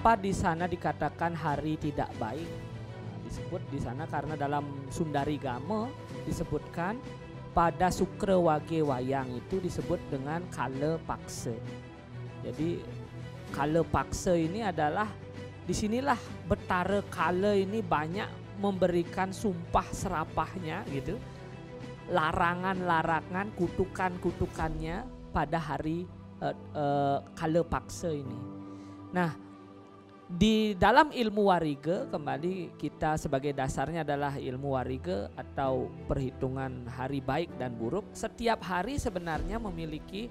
Kenapa di sana dikatakan hari tidak baik? Nah, disebut di sana karena dalam Sundarigama disebutkan pada Sukra Wage Wayang itu disebut dengan kala paksa. Jadi kala paksa ini adalah disinilah Betara Kala ini banyak memberikan sumpah serapahnya gitu, larangan-larangan, kutukan-kutukannya pada hari kala paksa ini. Nah, di dalam ilmu wariga, kembali kita sebagai dasarnya adalah ilmu wariga atau perhitungan hari baik dan buruk. Setiap hari sebenarnya memiliki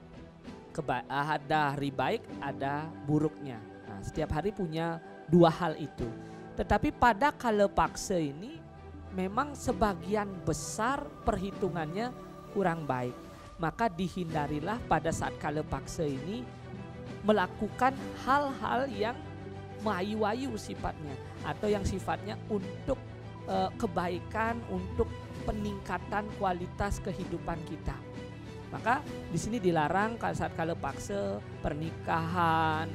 ada hari baik, ada buruknya. Nah, setiap hari punya dua hal itu. Tetapi pada kala paksa ini memang sebagian besar perhitungannya kurang baik. Maka dihindarilah pada saat kala paksa ini melakukan hal-hal yang mayu-ayu sifatnya atau yang sifatnya untuk kebaikan, untuk peningkatan kualitas kehidupan kita. Maka di sini dilarang saat kala paksa pernikahan,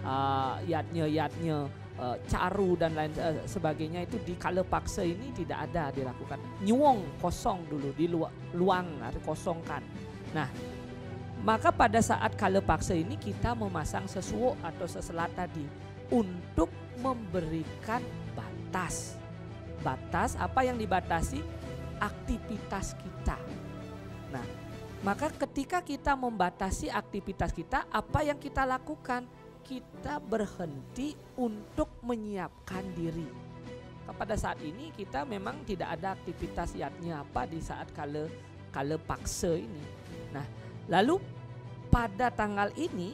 yatnya, caru dan lain sebagainya itu di kala paksa ini tidak ada dilakukan. Nyuwong kosong dulu, luang atau kosongkan. Nah, maka pada saat kala paksa ini kita memasang sesuo atau seselat tadi untuk memberikan batas. Batas apa yang dibatasi? Aktivitas kita. Nah, maka ketika kita membatasi aktivitas kita, apa yang kita lakukan? Kita berhenti untuk menyiapkan diri. Pada saat ini kita memang tidak ada aktivitas yatnya apa di saat kala paksa ini. Nah, lalu pada tanggal ini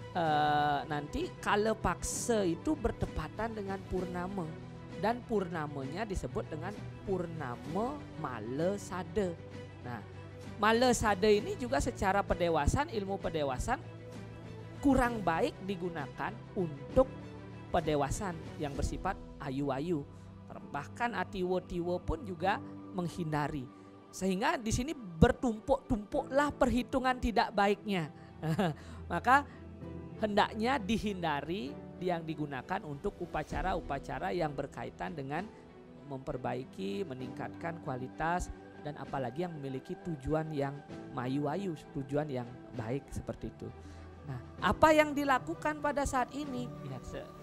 nanti kala paksa itu bertepatan dengan purnama. Dan purnamanya disebut dengan purnama Mala Sada. Nah, Mala Sada ini juga secara pedewasan, ilmu pedewasan kurang baik digunakan untuk pedewasan yang bersifat ayu-ayu. Bahkan atiwo-tiwo pun juga menghindari. Sehingga di sini bertumpuk-tumpuklah perhitungan tidak baiknya. Maka hendaknya dihindari yang digunakan untuk upacara-upacara yang berkaitan dengan memperbaiki, meningkatkan kualitas dan apalagi yang memiliki tujuan yang mayu-ayu, tujuan yang baik seperti itu. Nah, apa yang dilakukan pada saat ini? Ya,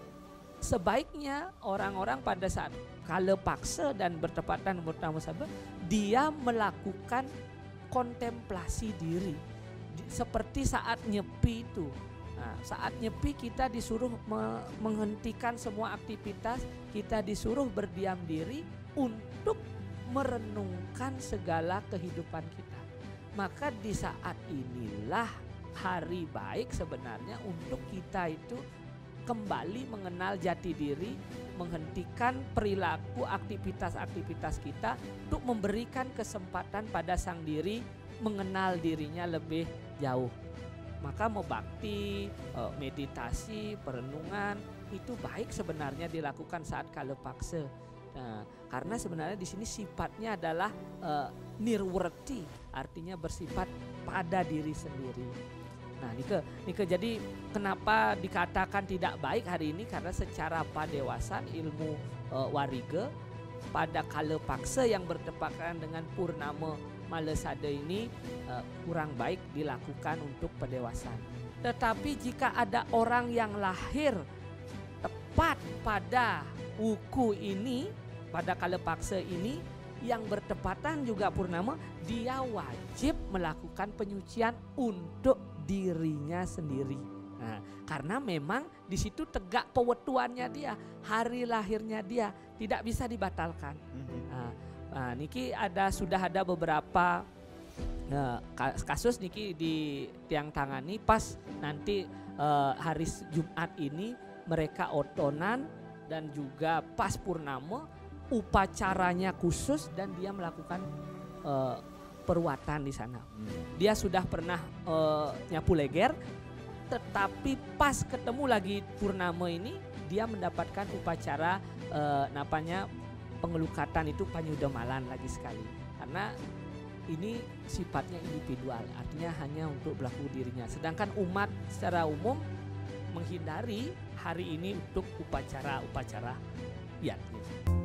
sebaiknya orang-orang pada saat kala paksa dan bertepatan bertemu sahabat, dia melakukan kontemplasi diri. Seperti saat nyepi itu. Nah, saat nyepi kita disuruh menghentikan semua aktivitas, kita disuruh berdiam diri untuk merenungkan segala kehidupan kita. Maka di saat inilah hari baik sebenarnya untuk kita itu kembali mengenal jati diri, menghentikan perilaku aktivitas-aktivitas kita untuk memberikan kesempatan pada sang diri mengenal dirinya lebih jauh. Maka mau bakti, meditasi, perenungan itu baik sebenarnya dilakukan saat kala paksa. Nah, karena sebenarnya di sini sifatnya adalah nirwerti, artinya bersifat pada diri sendiri. Nah, Nike jadi kenapa dikatakan tidak baik hari ini? Karena secara padewasan ilmu wariga pada kala paksa yang bertepatan dengan purnama Mala Sada ini kurang baik dilakukan untuk pedewasan. Tetapi jika ada orang yang lahir tepat pada wuku ini, pada kala paksa ini yang bertepatan juga purnama, dia wajib melakukan penyucian untuk dirinya sendiri. Nah, karena memang di situ tegak pewetuannya dia, hari lahirnya dia tidak bisa dibatalkan. Nah, niki sudah ada beberapa kasus niki di tiang tangani pas nanti hari Jumat ini mereka otonan dan juga pas purnama upacaranya khusus dan dia melakukan perwatan di sana. Dia sudah pernah nyapu leger, tetapi pas ketemu lagi purnama ini dia mendapatkan upacara pengelukatan itu panyudamalan lagi sekali. Karena ini sifatnya individual, artinya hanya untuk berlaku dirinya. Sedangkan umat secara umum menghindari hari ini untuk upacara-upacara yatnya.